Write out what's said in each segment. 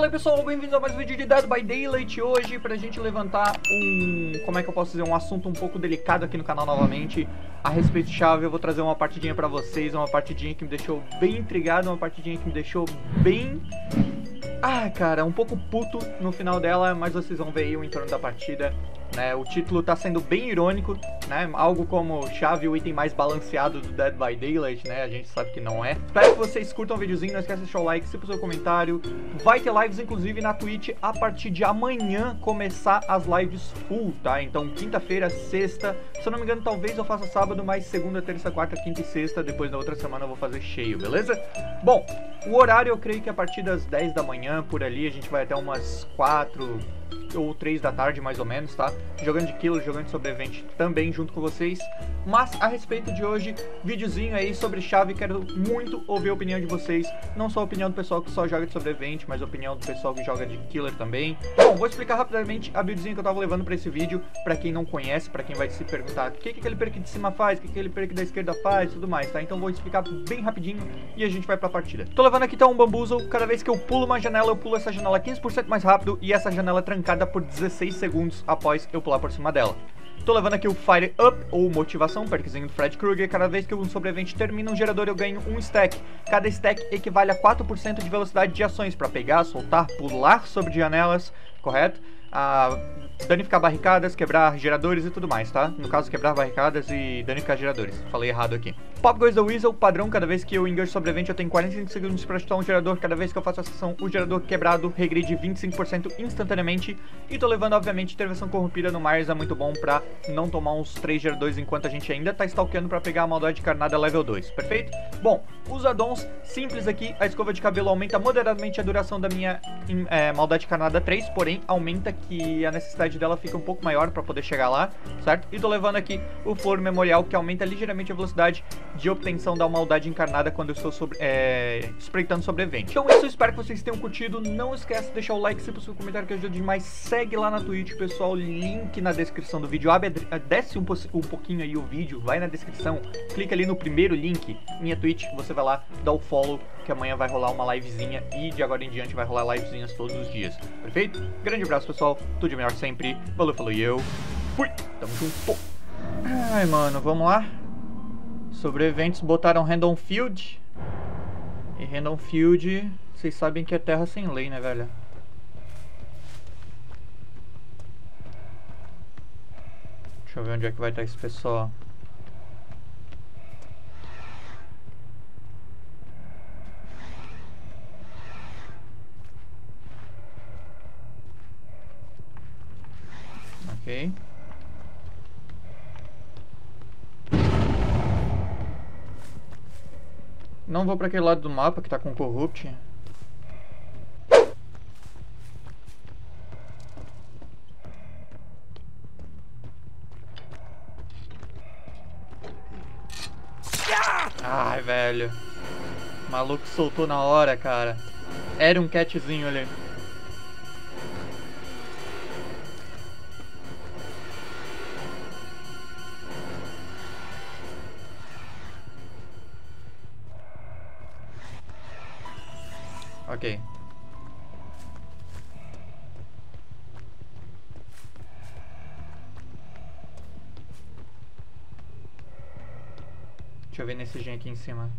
Fala pessoal, bem-vindos a mais um vídeo de Dead by Daylight. Hoje pra gente levantar como é que eu posso dizer, um assunto um pouco delicado aqui no canal novamente a respeito de chave. Eu vou trazer uma partidinha pra vocês, uma partidinha que me deixou bem intrigado, uma partidinha que me deixou bem... cara, um pouco puto no final dela, mas vocês vão ver aí o entorno da partida, né? O título tá sendo bem irônico, né? Algo como chave, o item mais balanceado do Dead by Daylight, né? A gente sabe que não é. Espero que vocês curtam o videozinho, não esquece de deixar o like, sempre o seu comentário. Vai ter lives, inclusive, na Twitch a partir de amanhã começar as lives full, tá? Então, quinta-feira, sexta, se eu não me engano, talvez eu faça sábado, mas segunda, terça, quarta, quinta e sexta, depois na outra semana eu vou fazer cheio, beleza? Bom, o horário eu creio que a partir das 10 da manhã, por ali, a gente vai até umas 4 ou 3 da tarde, mais ou menos, tá? Jogando de killer, jogando de sobrevivente também junto com vocês. Mas a respeito de hoje, videozinho aí sobre chave, quero muito ouvir a opinião de vocês. Não só a opinião do pessoal que só joga de sobrevivente, mas a opinião do pessoal que joga de killer também. Bom, vou explicar rapidamente a buildzinha que eu tava levando pra esse vídeo, pra quem não conhece, pra quem vai se perguntar o que aquele perk de cima faz, o que aquele perk da esquerda faz, tudo mais, tá? Então vou explicar bem rapidinho e a gente vai pra partida. Tô levando aqui então um bambuzo, cada vez que eu pulo uma janela, eu pulo essa janela 15% mais rápido e essa janela é trancada por 16 segundos após eu pular por cima dela. Tô levando aqui o Fire Up, ou Motivação, perkzinho do Fred Krueger. Cada vez que um sobrevivente termina um gerador, eu ganho um stack. Cada stack equivale a 4% de velocidade de ações para pegar, soltar, pular sobre janelas, correto? Danificar barricadas, quebrar geradores e tudo mais, tá? No caso, quebrar barricadas e danificar geradores. Falei errado aqui. Pop Goes the Weasel, padrão, cada vez que eu engajo sobrevivente eu tenho 45 segundos para chutar um gerador. Cada vez que eu faço essa ação, o gerador quebrado regride 25% instantaneamente. E tô levando, obviamente, intervenção corrompida no Myers, é muito bom pra não tomar uns 3 geradores enquanto a gente ainda tá stalkeando pra pegar a maldade encarnada level 2, perfeito? Bom, os addons simples aqui, a escova de cabelo aumenta moderadamente a duração da minha maldade encarnada 3, porém aumenta que a necessidade dela fica um pouco maior pra poder chegar lá, certo? E tô levando aqui o Flor Memorial, que aumenta ligeiramente a velocidade de obtenção da maldade encarnada quando eu estou espreitando sobrevivente. Então isso, espero que vocês tenham curtido. Não esquece de deixar o like, se possível, comentário que ajuda demais. Segue lá na Twitch, pessoal, link na descrição do vídeo. Desce um pouquinho aí o vídeo, vai na descrição, clica ali no primeiro link, minha Twitch, você vai lá, dá o follow, que amanhã vai rolar uma livezinha e de agora em diante vai rolar livezinhas todos os dias, perfeito? Grande abraço, pessoal, tudo de melhor sempre, valeu, falou e eu fui, tamo junto. Ai, mano, vamos lá. Sobreviventes botaram Random Field. E Random Field, vocês sabem que é terra sem lei, né, velho? Deixa eu ver onde é que vai estar esse pessoal. Ok. Não vou pra aquele lado do mapa que tá com Corrupt. Ai, velho. O maluco soltou na hora, cara. Era um catzinho ali. Ok. Deixa eu ver nesse gen aqui em cima.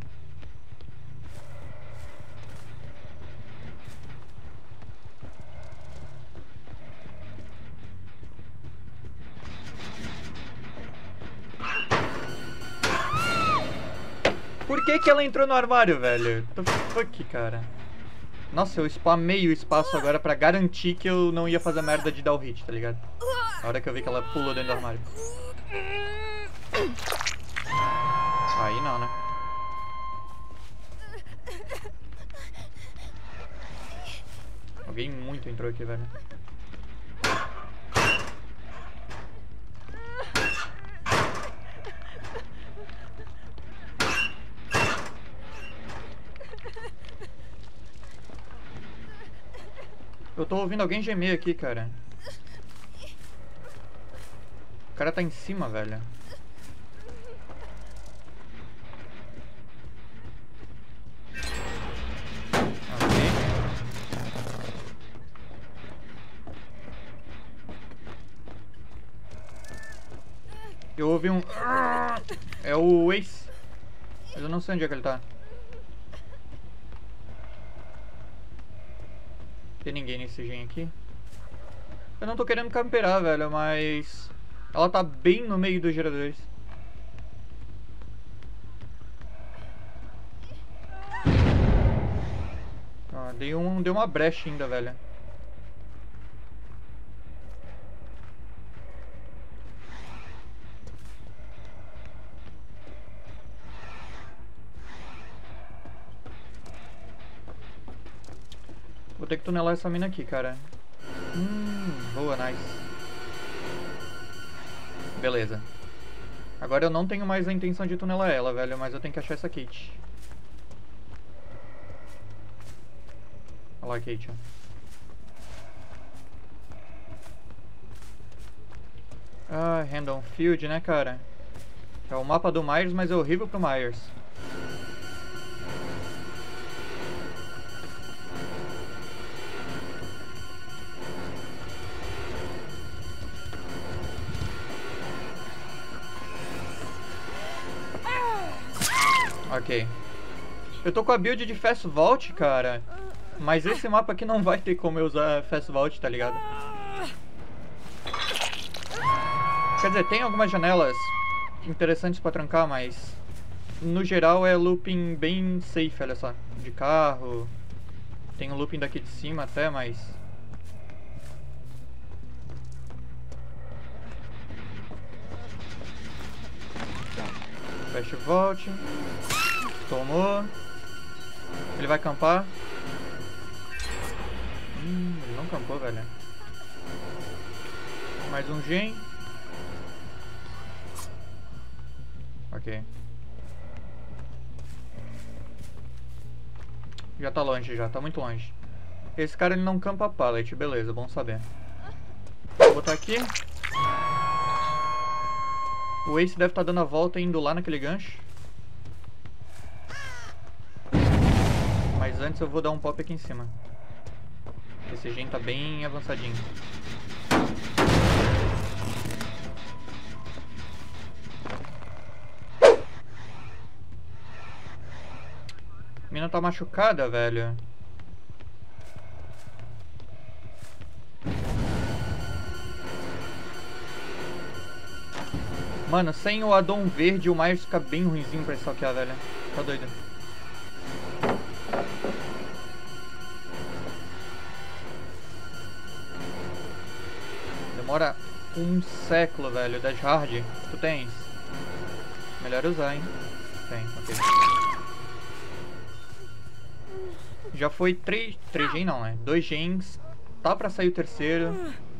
Por que ela entrou no armário, velho? The fuck, cara. Nossa, eu spamei o espaço agora pra garantir que eu não ia fazer merda de dar o hit, tá ligado? Na hora que eu vi que ela pulou dentro do armário. Aí não, né? Alguém muito entrou aqui, velho. Eu tô ouvindo alguém gemer aqui, cara. O cara tá em cima, velho. Ok. ouvi um... É o Ace. Mas eu não sei onde é que ele tá. Tem ninguém nesse gen aqui. Eu não tô querendo camperar, velho, mas... Ela tá bem no meio dos geradores. Ah, deu uma brecha ainda, velho. Vou ter que tunelar essa mina aqui, cara. Boa, nice. Beleza. Agora eu não tenho mais a intenção de tunelar ela, velho, mas eu tenho que achar essa Kate. Olha lá a Kate, ó. Ah, Random Field, né, cara? É o mapa do Myers, mas é horrível pro Myers. Ok. Eu tô com a build de Fast Vault, cara. Mas esse mapa aqui não vai ter como eu usar Fast Vault, tá ligado? Quer dizer, tem algumas janelas interessantes pra trancar, mas... No geral é looping bem safe, olha só. De carro. Tem um looping daqui de cima até, mas... Fast Vault. Tomou. Ele vai acampar. Ele não acampou, velho. Mais um gen. Ok. Já tá longe, já. Tá muito longe. Esse cara ele não campa pallet. Beleza, bom saber. Vou botar aqui. O Ace deve estar dando a volta indo lá naquele gancho. Mas antes eu vou dar um pop aqui em cima. Esse gen tá bem avançadinho. A mina tá machucada, velho. Mano, sem o addon verde o Myers fica bem ruimzinho pra stalkear, velho. Tá doido. Demora um século, velho. Dash hard. Tu tens? Melhor usar, hein? Tem, ok. Já foi 3 gens não, né? 2 gens. Tá pra sair o terceiro.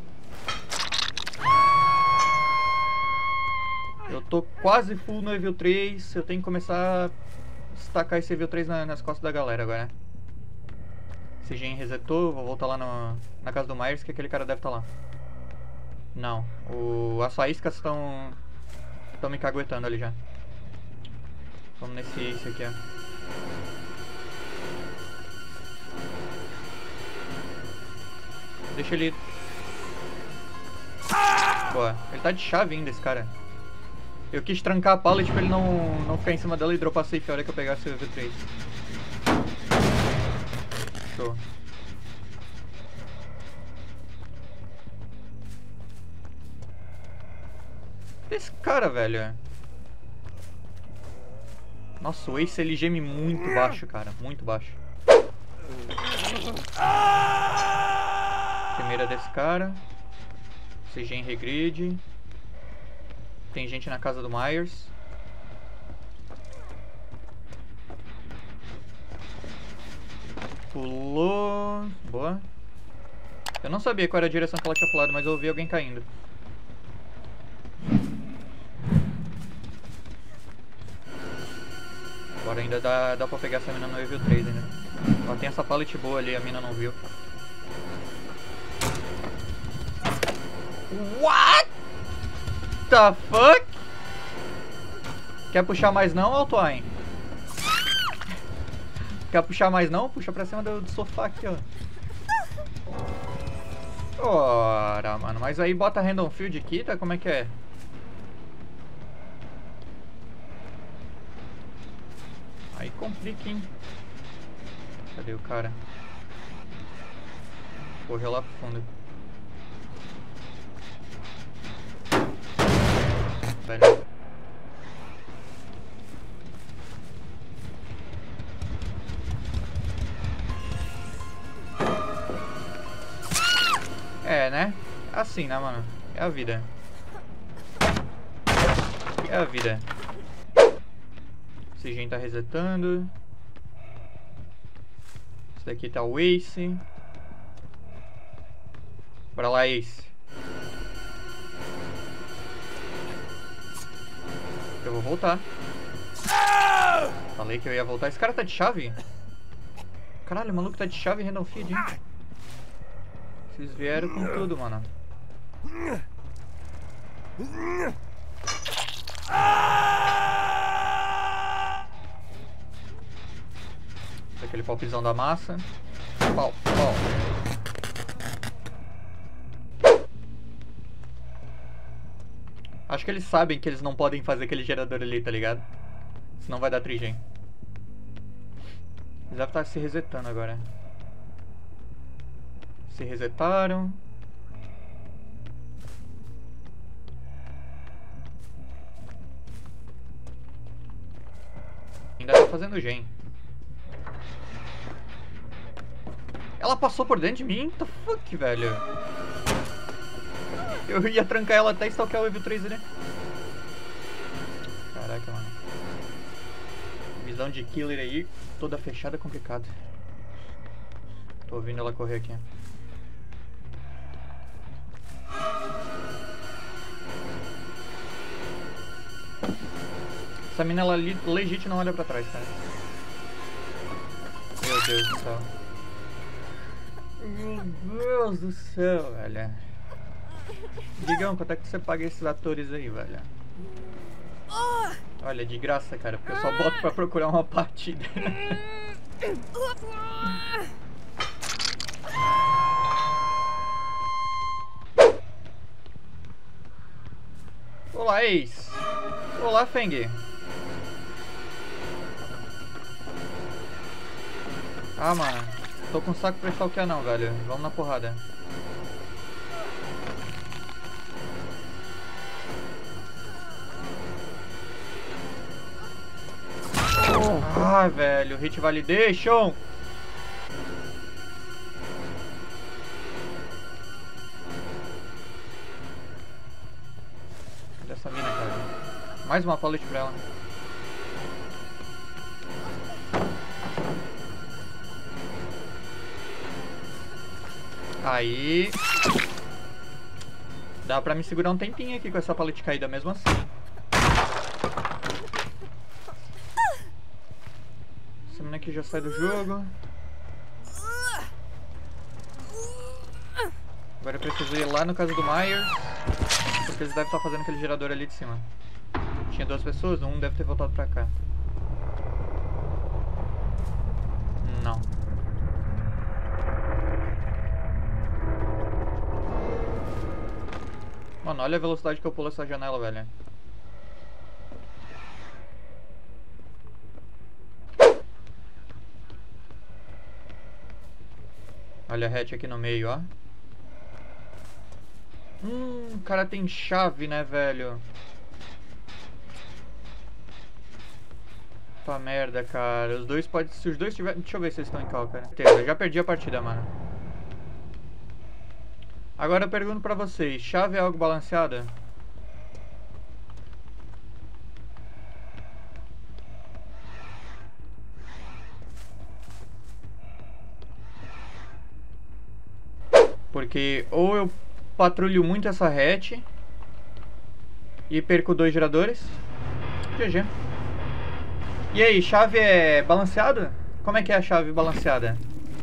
Eu tô quase full no Evil 3. Eu tenho que começar a destacar esse Evil 3 nas costas da galera agora. Esse gen resetou. Vou voltar lá na casa do Myers, que aquele cara deve estar lá. Não. As faíscas estão me caguetando ali já. Vamos nesse Ace aqui, ó. Deixa ele... Boa. Ele tá de chave ainda, esse cara. Eu quis trancar a pallet pra ele não ficar em cima dela e dropar safe a hora que eu pegasse o EV3. Show. Esse cara, velho. Nossa, o Ace ele geme muito baixo, cara. Muito baixo. Primeira desse cara. Esse gen regride. Tem gente na casa do Myers. Pulou. Boa. Eu não sabia qual era a direção que ela tinha pulado, mas eu ouvi alguém caindo. Agora ainda dá pra pegar essa mina no Evil 3 ainda. Ó, tem essa pallet boa ali, a mina não viu. What the fuck? Quer puxar mais não, Altoine? Quer puxar mais não? Puxa pra cima do sofá aqui, ó. Ora, mano, mas aí bota Random Field aqui, tá? Como é que é? complica, hein? Cadê o cara? Correu lá pro fundo. Velho. É, né? Assim, né, mano? É a vida. É a vida. Esse gen tá resetando. Esse daqui tá o Ace. Bora lá, Ace. Eu vou voltar. Falei que eu ia voltar. Esse cara tá de chave? Caralho, o maluco tá de chave e random feed, hein? Vocês vieram com tudo, mano. Aquele palpizão da massa. Pau, pau. Acho que eles sabem que eles não podem fazer aquele gerador ali, tá ligado? Senão vai dar trigen. Eles devem estar se resetando agora. Se resetaram. Ainda tá fazendo gen. Ela passou por dentro de mim? What the fuck, velho? Eu ia trancar ela até stalkear o Evil 3 ali. Caraca, mano. Visão de killer aí, toda fechada, complicado. Tô ouvindo ela correr aqui. Essa mina, ela legit não olha pra trás, cara. Meu Deus do céu. Meu Deus do céu, velho. Digão, quanto é que você paga esses atores aí, velho? Olha, de graça, cara, porque eu só boto pra procurar uma partida. Olá, Ace. Olá, Feng. Ah, mano. Tô com saco pra stalkear não, velho. Vamos na porrada. Ah, velho. Hit validation. Cadê essa mina, cara? Mais uma pallet pra ela. Aí. Dá pra me segurar um tempinho aqui com essa pallet caída mesmo assim. Essa menina aqui já sai do jogo. Agora eu preciso ir lá no caso do Myers, porque eles devem estar fazendo aquele gerador ali de cima. Tinha duas pessoas, um deve ter voltado pra cá. Não. Mano, olha a velocidade que eu pulo essa janela, velho. Olha a hatch aqui no meio, ó. O cara tem chave, né, velho? Puta merda, cara. Os dois podem... Se os dois tiverem... Deixa eu ver se eles estão em cal, cara. Eu já perdi a partida, mano. Agora eu pergunto pra vocês. Chave é algo balanceada? Porque ou eu patrulho muito essa hatch e perco 2 geradores. GG. E aí, chave é balanceada? Como é que é a chave balanceada?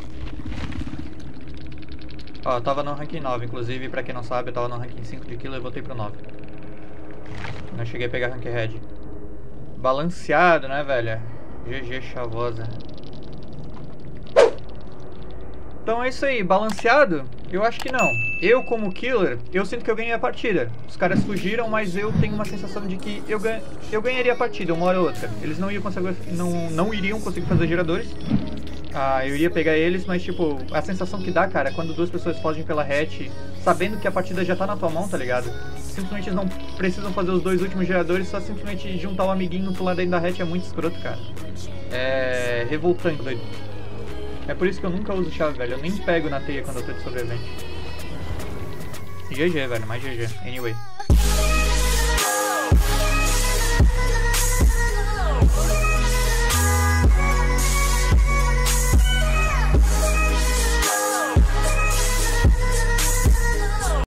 Ó, eu tava no ranking 9, inclusive, pra quem não sabe, eu tava no ranking 5 de killer e voltei pro 9. Não cheguei a pegar rank red. Balanceado, né, velho? GG chavosa. Então é isso aí, balanceado. Eu acho que não. Eu, como killer, eu sinto que eu ganhei a partida. Os caras fugiram, mas eu tenho uma sensação de que eu ganharia a partida, uma hora ou outra. Eles não iriam conseguir fazer geradores. Eu iria pegar eles, mas tipo, a sensação que dá, cara, é quando duas pessoas fogem pela hatch, sabendo que a partida já tá na tua mão, tá ligado? Simplesmente eles não precisam fazer os dois últimos geradores, só simplesmente juntar o amiguinho pular dentro da hatch é muito escroto, cara. É revoltante, doido. É por isso que eu nunca uso chave, velho. Eu nem pego na teia quando eu tô de sobrevivente. GG, velho, mais GG. Anyway.